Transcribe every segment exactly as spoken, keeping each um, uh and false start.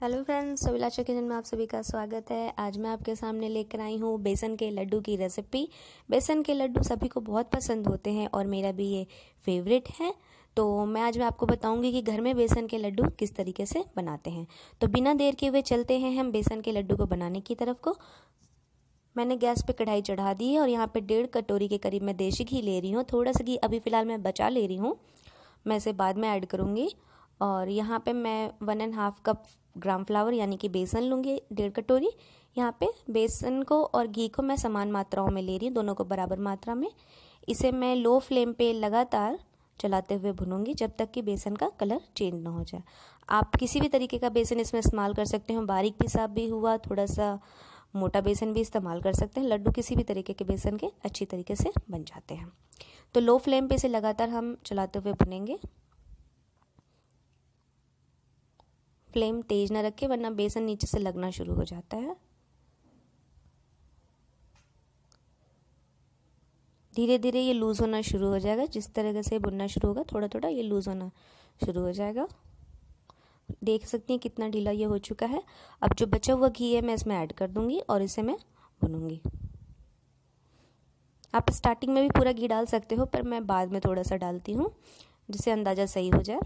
Hello friends, अभिलाषा kitchen में आप सभी का स्वागत है। आज मैं आपके सामने लेकर आई हूँ बेसन के लड्डू की रेसिपी। बेसन के लड्डू सभी को बहुत पसंद होते हैं और मेरा भी ये फेवरेट है। तो मैं आज मैं आपको बताऊंगी कि घर में बेसन के लड्डू किस तरीके से बनाते हैं। तो बिना देर के हुए चलते हैं हम बेसन के लड्डू को बनाने की तरफ को। मैंने गैस पे कढ़ाई चढ़ा दी है और यहाँ पे डेढ़ कटोरी के करीब मैं देसी घी ले रही हूँ। थोड़ा सा घी अभी फ़िलहाल मैं बचा ले रही हूँ, मैं इसे बाद में ऐड करूँगी। और यहाँ पे मैं one and half cup gram flour यानी कि बेसन लूँगी, डेढ़ कटोरी। यहाँ पे बेसन को और घी को मैं समान मात्राओं में ले रही हूँ, दोनों को बराबर मात्रा में। इसे मैं लो फ्लेम पे लगातार चलाते हुए भूनूंगी जब तक कि बेसन का कलर चेंज ना हो जाए। आप किसी भी तरीके का बेसन इसमें इस्तेमाल कर सकते हो, बारीक पिसा भी हुआ, थोड़ा सा मोटा बेसन भी इस्तेमाल कर सकते हैं। लड्डू किसी भी तरीके के बेसन के अच्छी तरीके से बन जाते हैं। तो लो फ्लेम पे इसे लगातार हम चलाते हुए भुनेंगे। फ्लेम तेज ना रखें वरना बेसन नीचे से लगना शुरू हो जाता है। धीरे धीरे ये लूज़ होना शुरू हो जाएगा। जिस तरह से भुनना शुरू होगा थोड़ा थोड़ा ये लूज़ होना शुरू हो जाएगा। देख सकती हैं कितना ढीला ये हो चुका है। अब जो बचा हुआ घी है मैं इसमें ऐड कर दूंगी और इसे मैं भूनूंगी। आप स्टार्टिंग में भी पूरा घी डाल सकते हो, पर मैं बाद में थोड़ा सा डालती हूँ जिससे अंदाज़ा सही हो जाए।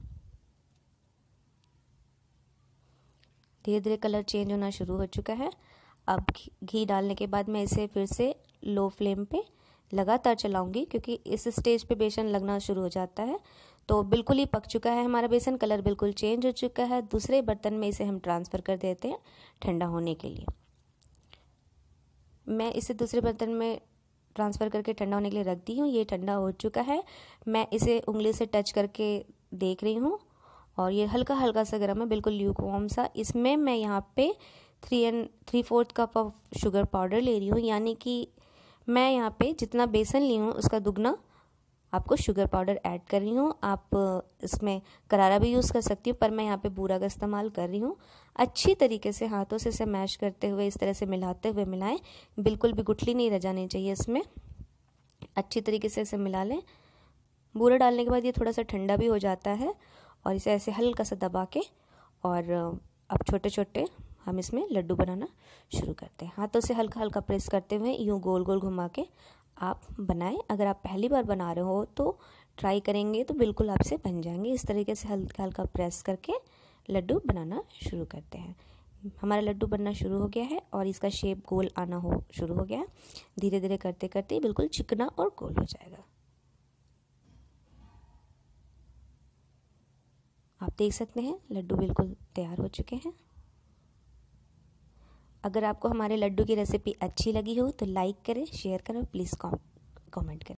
धीरे धीरे कलर चेंज होना शुरू हो चुका है। अब घी डालने के बाद मैं इसे फिर से लो फ्लेम पे लगातार चलाऊंगी, क्योंकि इस स्टेज पे बेसन लगना शुरू हो जाता है। तो बिल्कुल ही पक चुका है हमारा बेसन, कलर बिल्कुल चेंज हो चुका है। दूसरे बर्तन में इसे हम ट्रांसफ़र कर देते हैं ठंडा होने के लिए। मैं इसे दूसरे बर्तन में ट्रांसफ़र करके ठंडा होने के लिए रख दी हूँ। ये ठंडा हो चुका है। मैं इसे उंगली से टच करके देख रही हूँ और ये हल्का हल्का सा गर्म है, बिल्कुल ल्यूकवार्म सा। इसमें मैं यहाँ पे three and three fourth cup of sugar powder ले रही हूँ, यानी कि मैं यहाँ पे जितना बेसन ली हूँ उसका दुगना आपको शुगर पाउडर ऐड कर रही हूँ। आप इसमें करारा भी यूज़ कर सकती हूँ, पर मैं यहाँ पे बूरा का इस्तेमाल कर रही हूँ। अच्छी तरीके से हाथों से इसे मैश करते हुए इस तरह से मिलाते हुए मिलाएं, बिल्कुल भी गुठली नहीं रह जानी चाहिए इसमें। अच्छी तरीके से इसे मिला लें। बूरा डालने के बाद ये थोड़ा सा ठंडा भी हो जाता है और इसे ऐसे हल्का सा दबा के और अब छोटे छोटे हम इसमें लड्डू बनाना शुरू करते हैं। हाथों से हल्का हल्का प्रेस करते हुए यूँ गोल गोल घुमा के आप बनाएं। अगर आप पहली बार बना रहे हो तो ट्राई करेंगे तो बिल्कुल आपसे बन जाएंगे। इस तरीके से हल्का हल्का प्रेस करके लड्डू बनाना शुरू करते हैं। हमारा लड्डू बनना शुरू हो गया है और इसका शेप गोल आना हो शुरू हो गया है। धीरे धीरे करते करते बिल्कुल चिकना और गोल हो जाएगा। आप देख सकते हैं लड्डू बिल्कुल तैयार हो चुके हैं। अगर आपको हमारे लड्डू की रेसिपी अच्छी लगी हो तो लाइक करें, शेयर करें, प्लीज़ कमेंट करें।